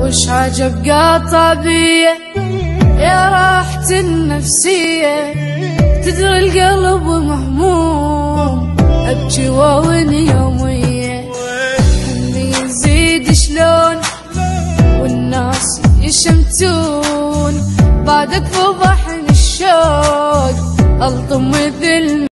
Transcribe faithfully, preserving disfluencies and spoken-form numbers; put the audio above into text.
وش عجب قاطبية يا راحة النفسية، تدري القلب مهموم أبكي وأوني يومية، همي يزيد شلون والناس يشمتون بعدك في ضحن الشوق ألطم مثل